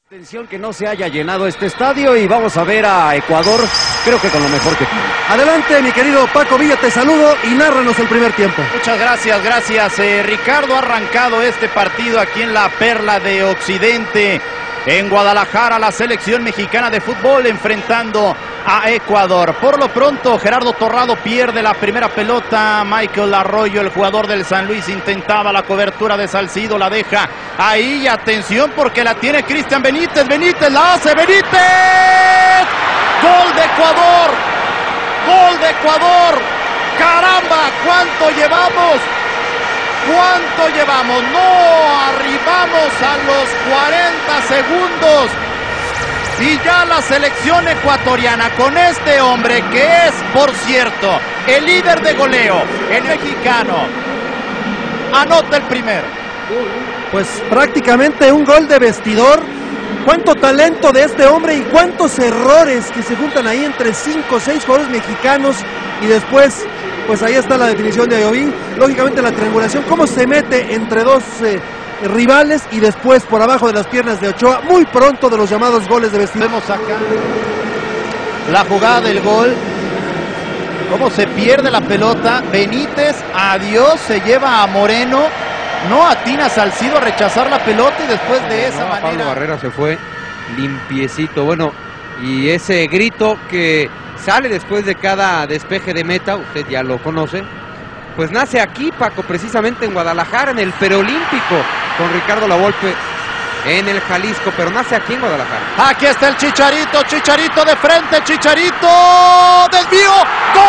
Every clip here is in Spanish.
Atención que no se haya llenado este estadio y vamos a ver a Ecuador, creo que con lo mejor que tiene. Adelante, mi querido Paco Villa, te saludo y nárranos el primer tiempo. Muchas gracias, Ricardo. Ha arrancado este partido aquí en la Perla de Occidente, en Guadalajara, la selección mexicana de fútbol enfrentando a Ecuador. Por lo pronto, Gerardo Torrado pierde la primera pelota. Michael Arroyo, el jugador del San Luis, intentaba la cobertura de Salcido, la deja ahí. Y atención porque la tiene Cristian Benítez. Benítez la hace, Benítez. Gol de Ecuador. Gol de Ecuador. Caramba, ¿cuánto llevamos? ¿Cuánto llevamos? No, arribamos a los 40 segundos. Y ya la selección ecuatoriana con este hombre que es, por cierto, el líder de goleo, el mexicano, anota el primero. Pues prácticamente un gol de vestidor. Cuánto talento de este hombre y cuántos errores que se juntan ahí entre 5 o 6 jugadores mexicanos. Y después, pues ahí está la definición de Ayoví. Lógicamente la triangulación, cómo se mete entre dos rivales y después por abajo de las piernas de Ochoa, muy pronto de los llamados goles de vestidor. Vemos acá la jugada del gol, cómo se pierde la pelota. Benítez, adiós, se lleva a Moreno, no atina Salcido a rechazar la pelota y después de esa manera... Pablo Barrera se fue limpiecito, bueno, y ese grito que sale después de cada despeje de meta, usted ya lo conoce, pues nace aquí, Paco, precisamente en Guadalajara, en el Preolímpico, con Ricardo Lavolpe en el Jalisco, pero nace aquí en Guadalajara. Aquí está el Chicharito, Chicharito de frente, Chicharito, desvío, ¡gol!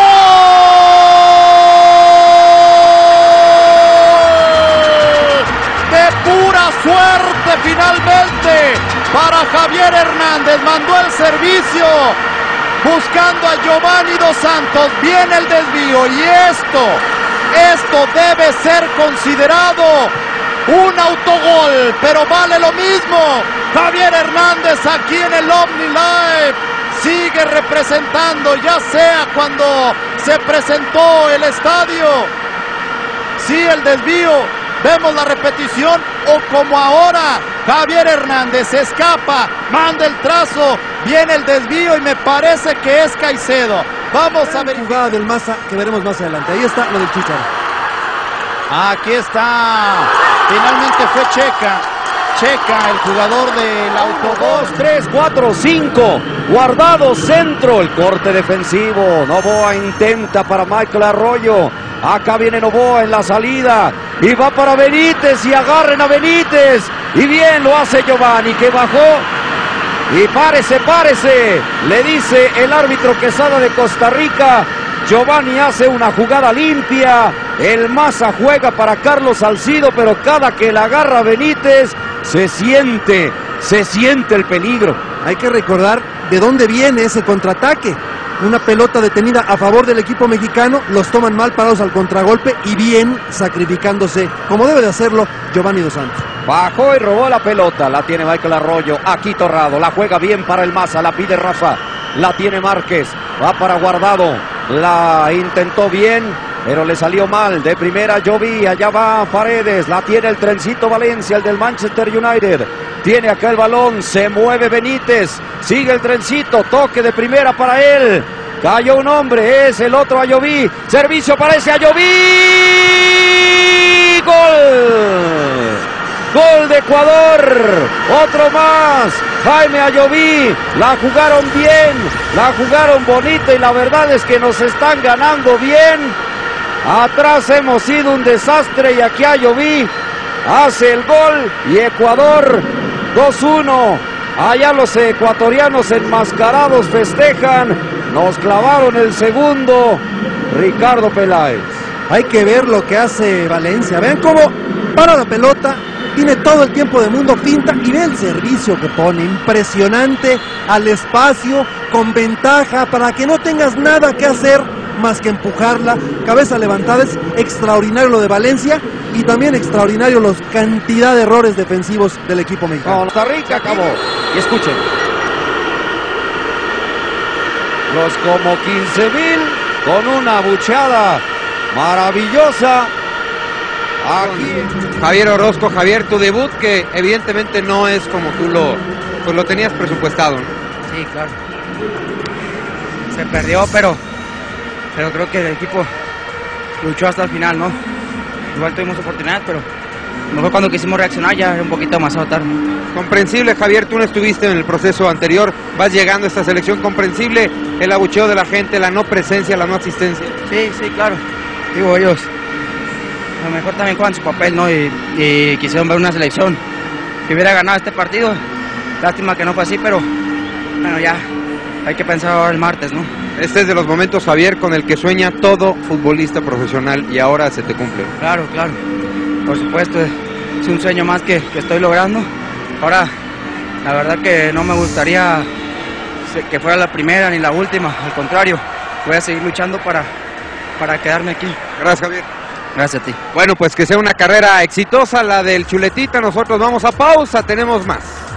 De pura suerte finalmente para Javier Hernández, mandó el servicio buscando a Giovanni Dos Santos, viene el desvío y esto debe ser considerado un autogol, pero vale lo mismo. Javier Hernández aquí en el OmniLife sigue representando, ya sea cuando se presentó el estadio, sí, el desvío, vemos la repetición, o como ahora, Javier Hernández escapa, manda el trazo, viene el desvío y me parece que es Caicedo. Vamos a ver. Jugada del Maza que veremos más adelante. Ahí está lo del Chicharo. Aquí está. Finalmente fue Checa, el jugador del autogol. 2, 3, 4, 5. Guardado centro. El corte defensivo. Novoa intenta para Michael Arroyo. Acá viene Novoa en la salida. Y va para Benítez. Y agarren a Benítez. Y bien lo hace Giovanni, que bajó. Y párese, le dice el árbitro Quesada de Costa Rica. Giovanni hace una jugada limpia. El Maza juega para Carlos Salcido, pero cada que la agarra Benítez se siente el peligro. Hay que recordar de dónde viene ese contraataque. Una pelota detenida a favor del equipo mexicano, los toman mal parados al contragolpe y bien sacrificándose, como debe de hacerlo Giovanni Dos Santos. Bajó y robó la pelota, la tiene Michael Arroyo, aquí Torrado, la juega bien para el Maza, la pide Rafa, la tiene Márquez, va para Guardado, la intentó bien, pero le salió mal, de primera Ayoví, allá va Paredes, la tiene el trencito Valencia, el del Manchester United, tiene acá el balón, se mueve Benítez, sigue el trencito, toque de primera para él, cayó un hombre, es el otro Ayoví, servicio para ese Ayoví, gol. Gol de Ecuador, otro más, Jaime Ayoví, la jugaron bien, la jugaron bonita y la verdad es que nos están ganando bien. Atrás hemos sido un desastre y aquí Ayoví hace el gol y Ecuador 2-1. Allá los ecuatorianos enmascarados festejan, nos clavaron el segundo, Ricardo Peláez. Hay que ver lo que hace Valencia, vean cómo para la pelota. Tiene todo el tiempo del mundo, pinta y ve el servicio que pone, impresionante, al espacio, con ventaja, para que no tengas nada que hacer más que empujarla, cabeza levantada. Es extraordinario lo de Valencia y también extraordinario la cantidad de errores defensivos del equipo mexicano. Costa Rica acabó, y escuchen, los como 15,000 con una abucheada maravillosa. Aquí Javier Orozco, Javier, tu debut que evidentemente no es como tú lo pues lo tenías presupuestado, ¿no? Sí, claro. Se perdió, pero creo que el equipo luchó hasta el final, ¿no? Igual tuvimos oportunidad, pero no fue cuando quisimos reaccionar, ya era un poquito demasiado tarde. Comprensible, Javier, tú no estuviste en el proceso anterior, vas llegando a esta selección, comprensible el abucheo de la gente, la no presencia, la no asistencia. Sí, claro. Digo, ellos a lo mejor también juegan su papel, ¿no? Y quisieron ver una selección que hubiera ganado este partido. Lástima que no fue así, pero bueno, ya hay que pensar ahora el martes, ¿no? Este es de los momentos, Javier, con el que sueña todo futbolista profesional y ahora se te cumple. Claro. Por supuesto, es un sueño más que estoy logrando. Ahora, la verdad que no me gustaría que fuera la primera ni la última. Al contrario, voy a seguir luchando para quedarme aquí. Gracias, Javier. Gracias a ti. Bueno, pues que sea una carrera exitosa la del Chuletita. Nosotros vamos a pausa, tenemos más.